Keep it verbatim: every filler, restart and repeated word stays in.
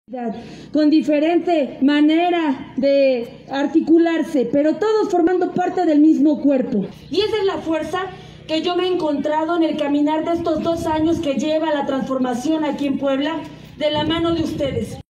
con diferente manera de articularse, pero todos formando parte del mismo cuerpo. Y esa es la fuerza que yo me he encontrado en el caminar de estos dos años que lleva la transformación aquí en Puebla, de la mano de ustedes.